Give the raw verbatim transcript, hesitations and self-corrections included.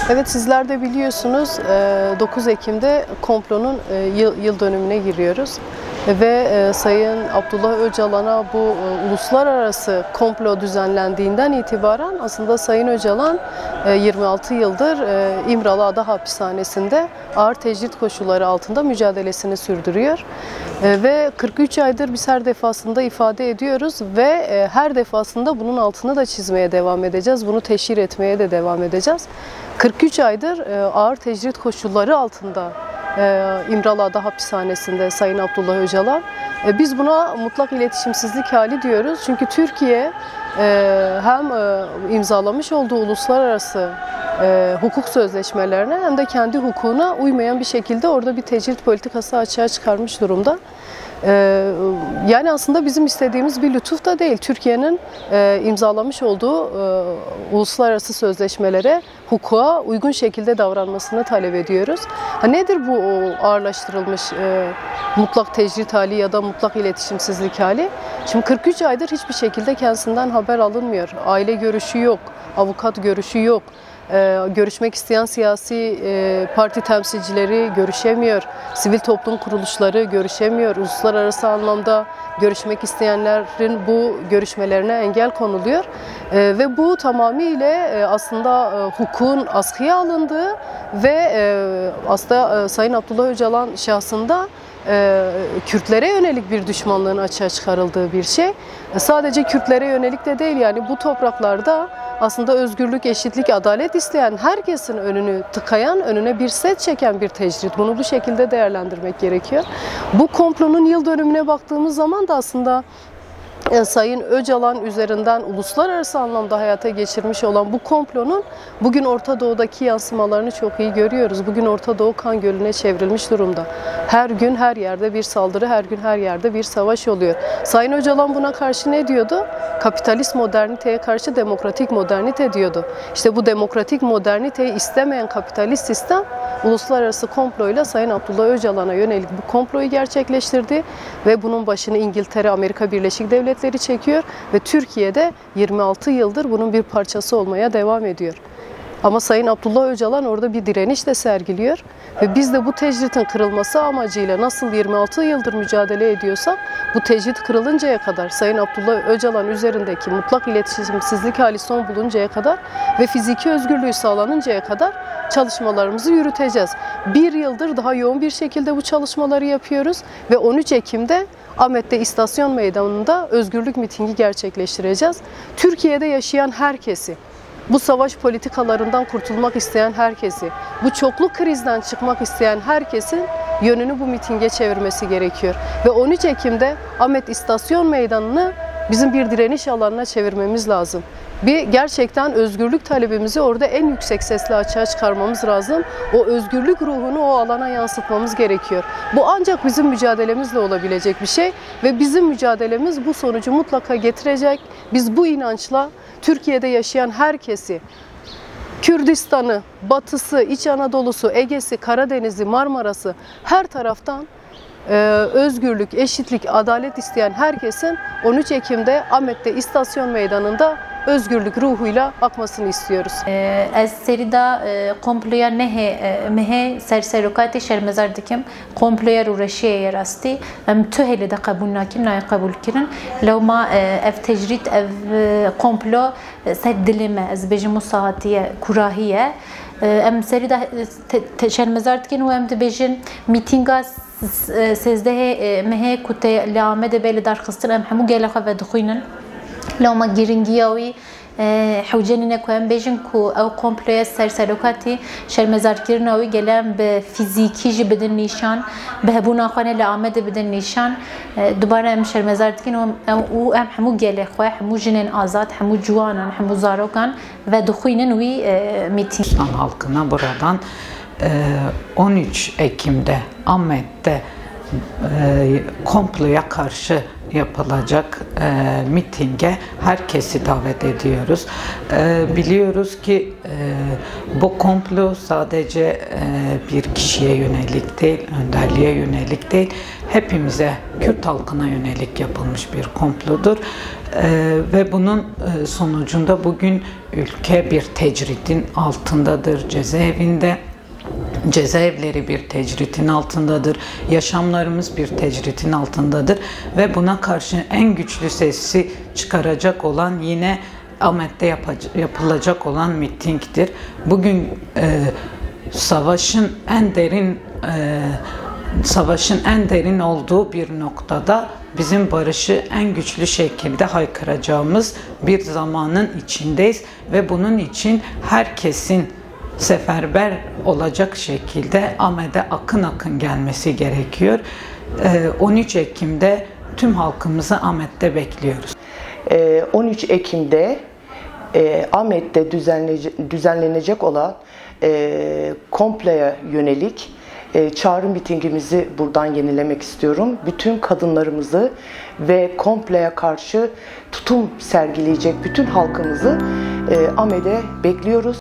Evet, sizler de biliyorsunuz dokuz Ekim'de komplonun yıl, yıl dönümüne giriyoruz. Ve Sayın Abdullah Öcalan'a bu uluslararası komplo düzenlendiğinden itibaren aslında Sayın Öcalan yirmi altı yıldır İmralı Ada Hapishanesi'nde ağır tecrit koşulları altında mücadelesini sürdürüyor. Ve kırk üç aydır biz her defasında ifade ediyoruz ve her defasında bunun altını da çizmeye devam edeceğiz. Bunu teşhir etmeye de devam edeceğiz. kırk üç aydır ağır tecrit koşulları altında İmralı Ada Hapishanesi'nde Sayın Abdullah Öcalan. Biz buna mutlak iletişimsizlik hali diyoruz. Çünkü Türkiye hem imzalamış olduğu uluslararası hukuk sözleşmelerine hem de kendi hukukuna uymayan bir şekilde orada bir tecrit politikası açığa çıkarmış durumda. Yani aslında bizim istediğimiz bir lütuf da değil. Türkiye'nin imzalamış olduğu uluslararası sözleşmelere, hukuka uygun şekilde davranmasını talep ediyoruz. Nedir bu ağırlaştırılmış mutlak tecrit hali ya da mutlak iletişimsizlik hali? Şimdi kırk üç aydır hiçbir şekilde kendisinden haber alınmıyor. Aile görüşü yok, avukat görüşü yok. Ee, görüşmek isteyen siyasi e, parti temsilcileri görüşemiyor, sivil toplum kuruluşları görüşemiyor, uluslararası anlamda görüşmek isteyenlerin bu görüşmelerine engel konuluyor e, ve bu tamamıyla e, aslında e, hukukun askıya alındığı ve e, aslında e, Sayın Abdullah Öcalan şahsında e, Kürtlere yönelik bir düşmanlığın açığa çıkarıldığı bir şey. E, sadece Kürtlere yönelik de değil, yani bu topraklarda aslında özgürlük, eşitlik, adalet isteyen herkesin önünü tıkayan, önüne bir set çeken bir tecrit. Bunu bu şekilde değerlendirmek gerekiyor. Bu komplonun yıl dönümüne baktığımız zaman da aslında Sayın Öcalan üzerinden uluslararası anlamda hayata geçirmiş olan bu komplonun bugün Orta Doğu'daki yansımalarını çok iyi görüyoruz. Bugün Orta Doğu kan gölüne çevrilmiş durumda. Her gün her yerde bir saldırı, her gün her yerde bir savaş oluyor. Sayın Öcalan buna karşı ne diyordu? Kapitalist moderniteye karşı demokratik modernite diyordu. İşte bu demokratik moderniteyi istemeyen kapitalist sistem uluslararası komployla Sayın Abdullah Öcalan'a yönelik bu komployu gerçekleştirdi ve bunun başını İngiltere, Amerika Birleşik Devletleri çekiyor ve Türkiye'de yirmi altı yıldır bunun bir parçası olmaya devam ediyor. Ama Sayın Abdullah Öcalan orada bir direniş de sergiliyor ve biz de bu tecritin kırılması amacıyla nasıl yirmi altı yıldır mücadele ediyorsak bu tecrit kırılıncaya kadar, Sayın Abdullah Öcalan üzerindeki mutlak iletişimsizlik hali son buluncaya kadar ve fiziki özgürlüğü sağlanıncaya kadar çalışmalarımızı yürüteceğiz. Bir yıldır daha yoğun bir şekilde bu çalışmaları yapıyoruz ve on üç Ekim'de Ahmet'te İstasyon Meydanı'nda özgürlük mitingi gerçekleştireceğiz. Türkiye'de yaşayan herkesi, bu savaş politikalarından kurtulmak isteyen herkesi, bu çoklu krizden çıkmak isteyen herkesin yönünü bu mitinge çevirmesi gerekiyor. Ve on üç Ekim'de Ahmet İstasyon Meydanı'nı bizim bir direniş alanına çevirmemiz lazım. Bir gerçekten özgürlük talebimizi orada en yüksek sesle açığa çıkarmamız lazım. O özgürlük ruhunu o alana yansıtmamız gerekiyor. Bu ancak bizim mücadelemizle olabilecek bir şey ve bizim mücadelemiz bu sonucu mutlaka getirecek. Biz bu inançla Türkiye'de yaşayan herkesi, Kürdistan'ı, Batısı, İç Anadolu'su, Ege'si, Karadeniz'i, Marmara'sı her taraftan Ee, özgürlük, eşitlik, adalet isteyen herkesin on üç Ekim'de Ahmet'te İstasyon Meydanı'nda özgürlük ruhuyla akmasını istiyoruz. Ez serida komploya nehe mehe serserokati şermezar dikim komploya uğraşıya rasti em tuheli de kabul nakim nay kabul kirin lawma ev tecrit ev komplo sed dilime ez bejimu saatiye kurahiye em serida şermezar dikin ve em de bejin mitinga سيزده مهي كنت لعمد بالي دار خستن أم حمو جالخ فدخوينن لو ما جرينجياوي حوجننا كوام بيجن كو أو كومبليس سرسلوكاتي شرمزار كيرناوي جلام بفيزيكي جي بدن نيشان بهبونا خانة لعمد بدن نيشان دوباره أم شرمزار تكين و أم حمو جالخ حمو جنن آزاد حمو جوانان حمو زاروكان ودخوينن وي ميتين. İslam halkına buradan on üç Ekim'de Ahmet'te komploya karşı yapılacak e, mitinge herkesi davet ediyoruz. E, biliyoruz ki e, bu komplo sadece e, bir kişiye yönelik değil, önderliğe yönelik değil, hepimize, Kürt halkına yönelik yapılmış bir komplodur. E, ve bunun e, sonucunda bugün ülke bir tecritin altındadır, cezaevinde. Cezaevleri bir tecritin altındadır, yaşamlarımız bir tecritin altındadır ve buna karşı en güçlü sesi çıkaracak olan yine Ahmet'te yapılacak olan mitingdir. Bugün e, savaşın en derin e, savaşın en derin olduğu bir noktada bizim barışı en güçlü şekilde haykıracağımız bir zamanın içindeyiz ve bunun için herkesin seferber olacak şekilde Ahmet'e akın akın gelmesi gerekiyor. on üç Ekim'de tüm halkımızı Ahmet'te bekliyoruz. on üç Ekim'de Ahmet'te düzenlenecek olan komploya yönelik çağrı mitingimizi buradan yenilemek istiyorum. Bütün kadınlarımızı ve komploya karşı tutum sergileyecek bütün halkımızı Ahmet'e bekliyoruz.